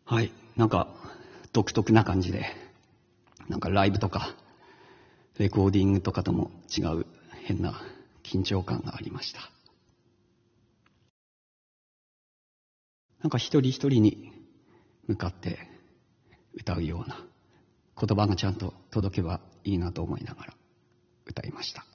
はい、なんか独特な感じで、なんかライブとかレコーディングとかとも違う変な緊張感がありました。なんか一人一人に向かって歌うような言葉がちゃんと届けばいいなと思いながら歌いました。